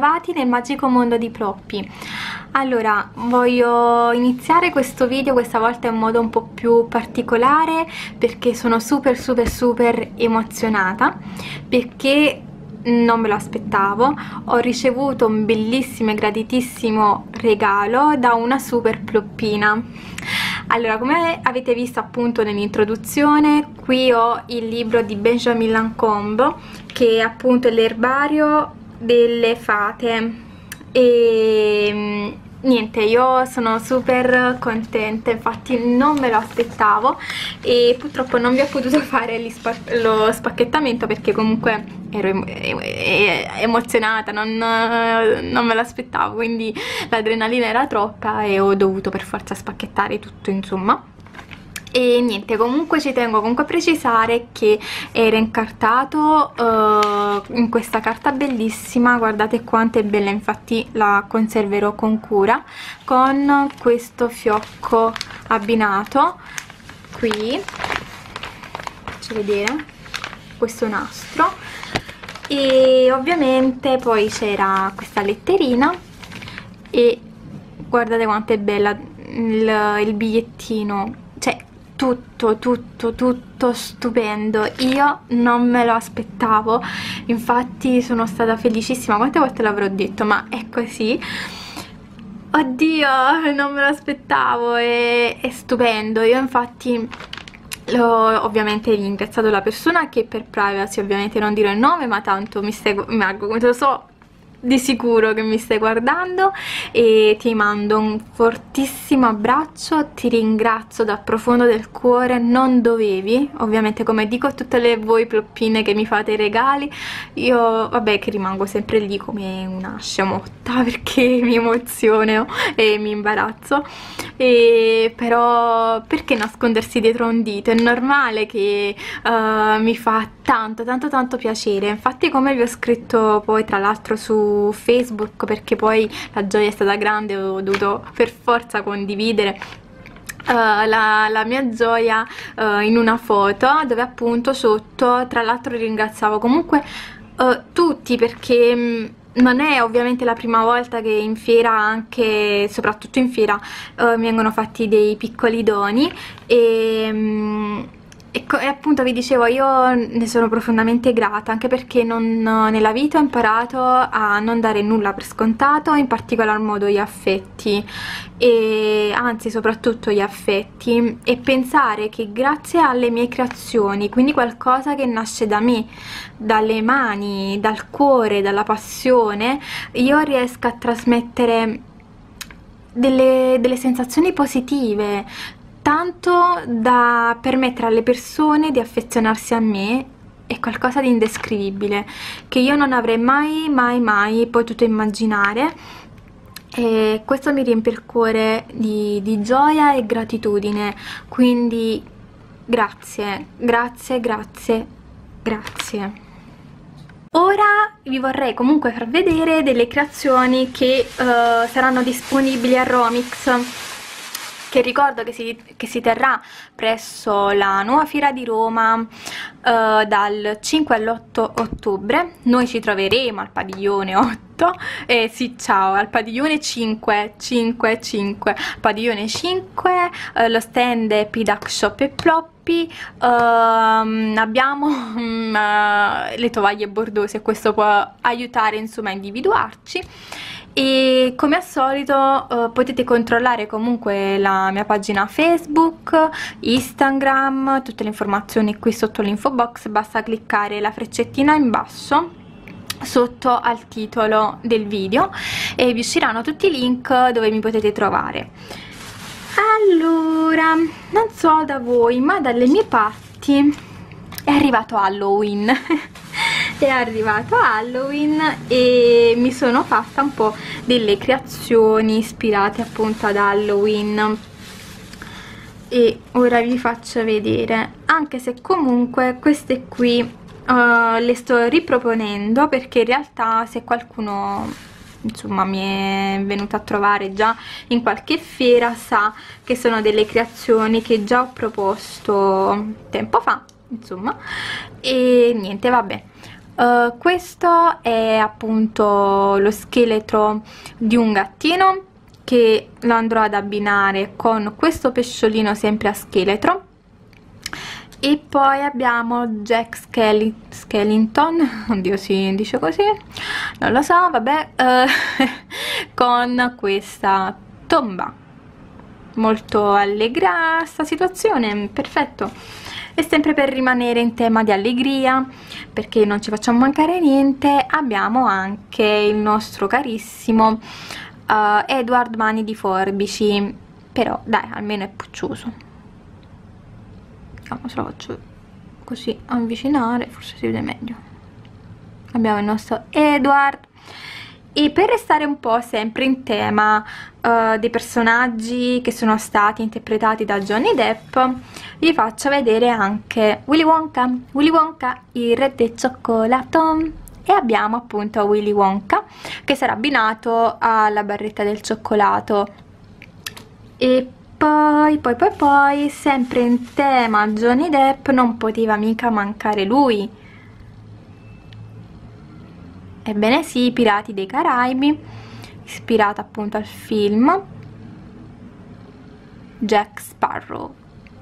bentrovati nel magico mondo di Ploppy. Allora, voglio iniziare questo video questa volta in modo un po' più particolare perché sono super emozionata, perché non me lo aspettavo. Ho ricevuto un bellissimo e graditissimo regalo da una super ploppina. Allora, come avete visto appunto nell'introduzione, qui ho il libro di Benjamin Lacombe, che è appunto l'erbario delle fate, e niente, io sono super contenta, infatti non me lo aspettavo e purtroppo non vi ho potuto fare lo spacchettamento perché comunque ero emozionata, non me l'aspettavo, quindi l'adrenalina era troppa e ho dovuto per forza spacchettare tutto, insomma. E niente, comunque ci tengo comunque a precisare che era incartato in questa carta bellissima, guardate quanto è bella, infatti la conserverò con cura, con questo fiocco abbinato qui, faccio vedere, questo nastro, e ovviamente poi c'era questa letterina e guardate quanto è bella il bigliettino, cioè tutto stupendo. Io non me lo aspettavo, infatti sono stata felicissima. Quante volte l'avrò detto, ma è così. Oddio, non me lo aspettavo, è stupendo. Io infatti l'ho ovviamente ringraziato la persona, che per privacy ovviamente non dirò il nome, ma tanto lo so di sicuro che mi stai guardando, e ti mando un fortissimo abbraccio, ti ringrazio dal profondo del cuore, non dovevi, ovviamente, come dico a tutte le voi ploppine che mi fate i regali, io vabbè che rimango sempre lì come una sciamotta perché mi emoziono e mi imbarazzo, però perché nascondersi dietro un dito? È normale che mi fa tanto piacere. Infatti, come vi ho scritto poi tra l'altro su Facebook, perché poi la gioia è stata grande, ho dovuto per forza condividere la mia gioia in una foto, dove appunto sotto tra l'altro ringraziavo comunque tutti, perché non è ovviamente la prima volta che in fiera, anche soprattutto in fiera, mi vengono fatti dei piccoli doni, e appunto vi dicevo, io ne sono profondamente grata, anche perché nella vita ho imparato a non dare nulla per scontato, in particolar modo gli affetti, e anzi soprattutto gli affetti, e pensare che grazie alle mie creazioni, quindi qualcosa che nasce da me, dalle mani, dal cuore, dalla passione, io riesco a trasmettere delle sensazioni positive, tanto da permettere alle persone di affezionarsi a me. È qualcosa di indescrivibile, che io non avrei mai potuto immaginare, e questo mi riempie il cuore di gioia e gratitudine. Quindi grazie. Ora vi vorrei comunque far vedere delle creazioni che saranno disponibili a Romix, che ricordo che si terrà presso la nuova fiera di Roma dal 5 all'8 ottobre. Noi ci troveremo al padiglione 8, sì, ciao, al padiglione 5, padiglione 5, lo stand è PDAC Shop e Ploppy. Abbiamo le tovaglie bordose, e questo può aiutare insomma a individuarci. E come al solito potete controllare comunque la mia pagina Facebook, Instagram, tutte le informazioni qui sotto l'info box, basta cliccare la freccettina in basso sotto al titolo del video e vi usciranno tutti i link dove mi potete trovare. Allora, non so da voi, ma dalle mie parti è arrivato Halloween. È arrivato Halloween e mi sono fatta un po' delle creazioni ispirate appunto ad Halloween, e ora vi faccio vedere, anche se comunque queste qui le sto riproponendo, perché in realtà se qualcuno insomma mi è venuto a trovare già in qualche fiera sa che sono delle creazioni che già ho proposto tempo fa, insomma. E niente, vabbè, Questo è appunto lo scheletro di un gattino che lo andrò ad abbinare con questo pesciolino sempre a scheletro. E poi abbiamo Jack Skellington, oddio si dice così, non lo so, vabbè, con questa tomba. Molto allegra sta situazione, perfetto. E sempre per rimanere in tema di allegria, perché non ci facciamo mancare niente, abbiamo anche il nostro carissimo Edward Mani di Forbici, però dai, almeno è puccioso. Vediamo se lo faccio così avvicinare, forse si vede meglio. Abbiamo il nostro Edward. E per restare un po' sempre in tema dei personaggi che sono stati interpretati da Johnny Depp, vi faccio vedere anche Willy Wonka, il re del cioccolato. E abbiamo appunto Willy Wonka che sarà abbinato alla barretta del cioccolato. E poi, sempre in tema Johnny Depp, non poteva mica mancare lui. Ebbene sì, Pirati dei Caraibi, ispirata appunto al film Jack Sparrow.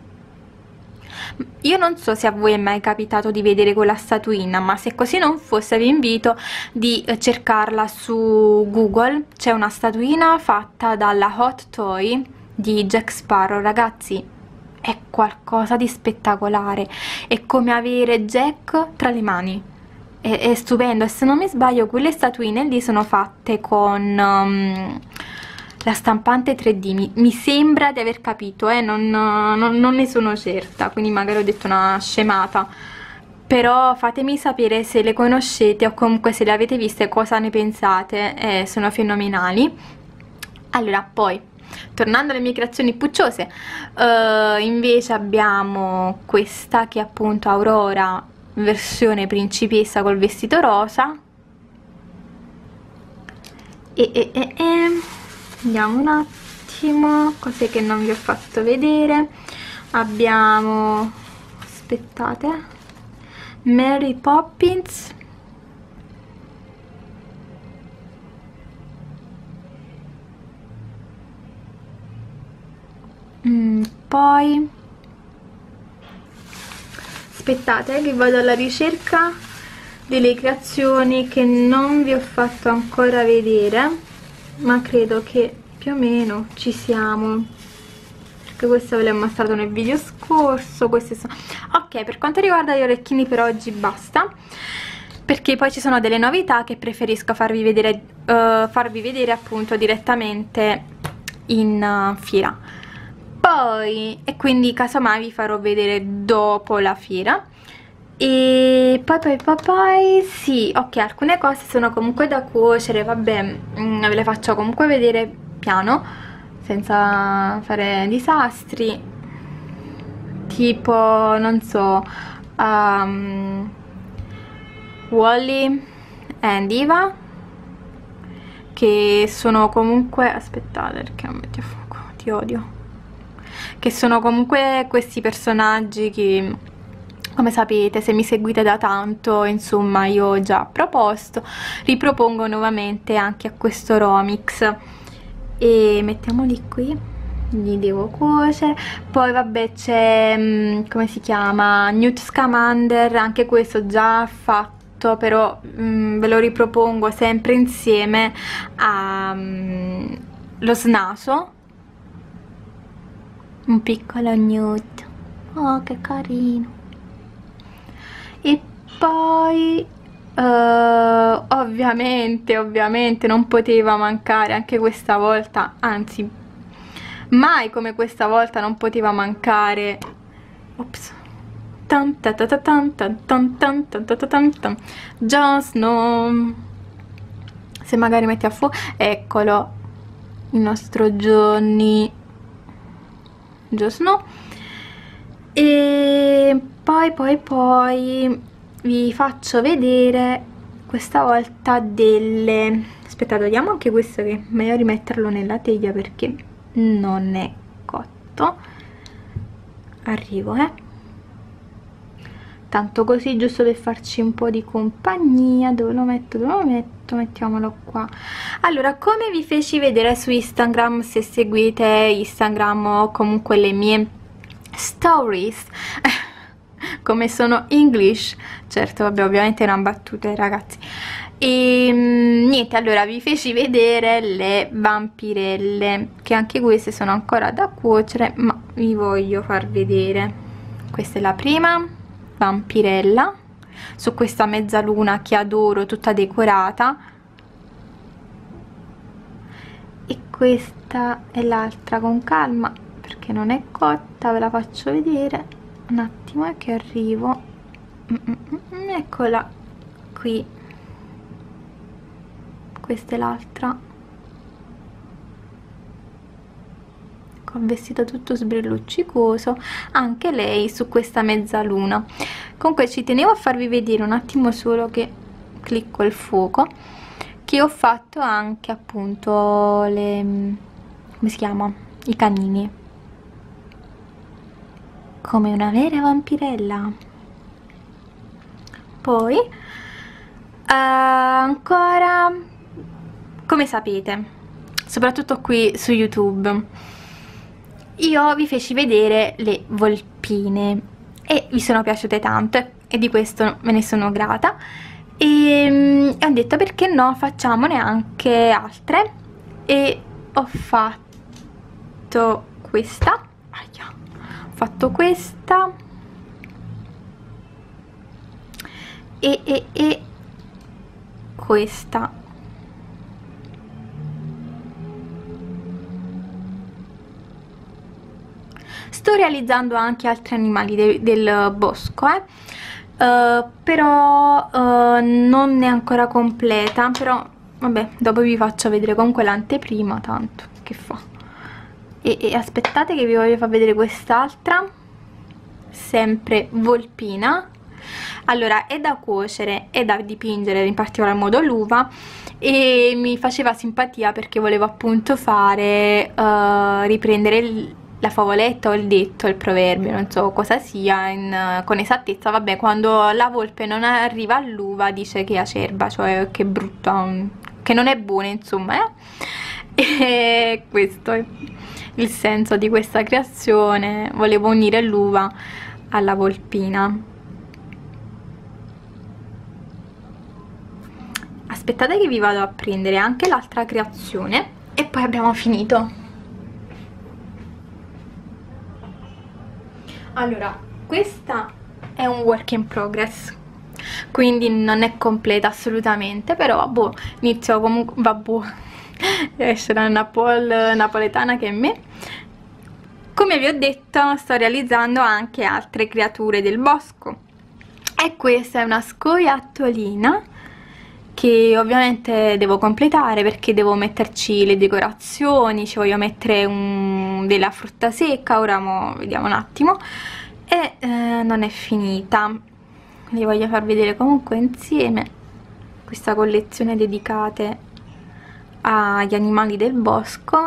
Io non so se a voi è mai capitato di vedere quella statuina, ma se così non fosse vi invito di cercarla su Google. C'è una statuina fatta dalla Hot Toy di Jack Sparrow, ragazzi, è qualcosa di spettacolare, è come avere Jack tra le mani, è stupendo. E se non mi sbaglio quelle statuine lì sono fatte con la stampante 3D, mi sembra di aver capito, non ne sono certa, quindi magari ho detto una scemata, però fatemi sapere se le conoscete o comunque se le avete viste, cosa ne pensate, sono fenomenali. Allora, poi tornando alle mie creazioni pucciose, invece abbiamo questa che è appunto Aurora versione principessa col vestito rosa. Vediamo un attimo cos'è che non vi ho fatto vedere. Abbiamo, aspettate, Mary Poppins, poi aspettate che vado alla ricerca delle creazioni che non vi ho fatto ancora vedere, ma credo che più o meno ci siamo, perché questa ve l'ho mostrato nel video scorso. Queste sono... ok, per quanto riguarda gli orecchini per oggi basta, perché poi ci sono delle novità che preferisco farvi vedere appunto direttamente in fiera. Poi, e quindi casomai vi farò vedere dopo la fiera. E poi sì, ok, alcune cose sono comunque da cuocere, vabbè, ve le faccio comunque vedere piano, senza fare disastri. Tipo, non so, Wally and Eva, che sono comunque, aspettate perché non metti a fuoco, ti odio, che sono comunque questi personaggi che, come sapete, se mi seguite da tanto, insomma, io ho già proposto, ripropongo nuovamente anche a questo Romix. E mettiamoli qui, li devo cuocere. Poi vabbè c'è, come si chiama, Newt Scamander, anche questo già fatto, però ve lo ripropongo sempre insieme a lo snaso, un piccolo Newt, oh che carino. E poi ovviamente non poteva mancare anche questa volta, anzi mai come questa volta non poteva mancare, ops, Jon Snow. Se magari metti a fuoco, eccolo il nostro Jon Snow. E poi vi faccio vedere questa volta delle, aspettate, vediamo anche questo, che è meglio rimetterlo nella teglia perché non è cotto. Arrivo, tanto così giusto per farci un po' di compagnia. Dove lo metto? Dove lo metto? Mettiamolo qua. Allora, come vi feci vedere su Instagram, se seguite Instagram o comunque le mie stories, come sono English, certo, vabbè, ovviamente non battute, ragazzi. E niente, allora vi feci vedere le vampirelle, che anche queste sono ancora da cuocere, ma vi voglio far vedere. Questa è la prima vampirella su questa mezzaluna che adoro, tutta decorata, e questa è l'altra, con calma perché non è cotta, ve la faccio vedere un attimo che arrivo. Eccola qui, questa è l'altra, con vestito tutto sbrilluccicoso, anche lei su questa mezzaluna. Comunque ci tenevo a farvi vedere un attimo, solo che clicco il fuoco, che ho fatto anche appunto le, come si chiama, i canini, come una vera vampirella. Poi ancora, come sapete, soprattutto qui su YouTube, io vi feci vedere le volpine e vi sono piaciute tanto, e di questo me ne sono grata, e ho detto perché no, facciamone anche altre, e ho fatto questa, ho fatto questa e questa. Sto realizzando anche altri animali del bosco, però non è ancora completa, però vabbè, dopo vi faccio vedere comunque l'anteprima, tanto che fa. E aspettate che vi voglio far vedere quest'altra, sempre volpina. Allora, è da cuocere, è da dipingere, in particolar modo l'uva, e mi faceva simpatia perché volevo appunto fare, riprendere la favoletta o il detto, il proverbio, non so cosa sia con esattezza. Vabbè, quando la volpe non arriva all'uva dice che è acerba, cioè che è brutta, che non è buona, insomma, E questo è il senso di questa creazione. Volevo unire l'uva alla volpina. Aspettate che vi vado a prendere anche l'altra creazione e poi abbiamo finito. Allora, questa è un work in progress, quindi non è completa assolutamente, però vabbè, inizio comunque, vabbè, esce la napoletana che è me. Come vi ho detto, sto realizzando anche altre creature del bosco, e questa è una scoiattolina che ovviamente devo completare perché devo metterci le decorazioni, ci voglio mettere della frutta secca. Ora vediamo un attimo, e non è finita. Vi voglio far vedere comunque insieme questa collezione dedicata agli animali del bosco.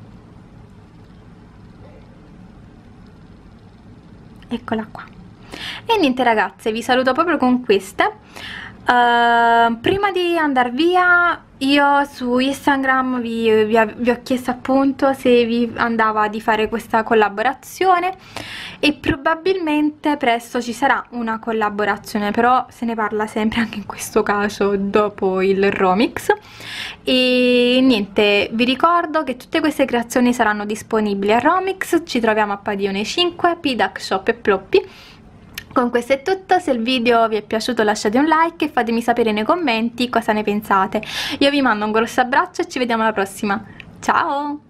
Eccola qua. E niente ragazze, vi saluto proprio con queste. Prima di andare via, io su Instagram vi ho chiesto appunto se vi andava di fare questa collaborazione, e probabilmente presto ci sarà una collaborazione, però se ne parla sempre anche in questo caso dopo il Romix. E niente, vi ricordo che tutte queste creazioni saranno disponibili a Romix. Ci troviamo a Padione 5, PDAC Shop e Ploppy. Con questo è tutto. Se il video vi è piaciuto lasciate un like e fatemi sapere nei commenti cosa ne pensate. Io vi mando un grosso abbraccio e ci vediamo alla prossima. Ciao!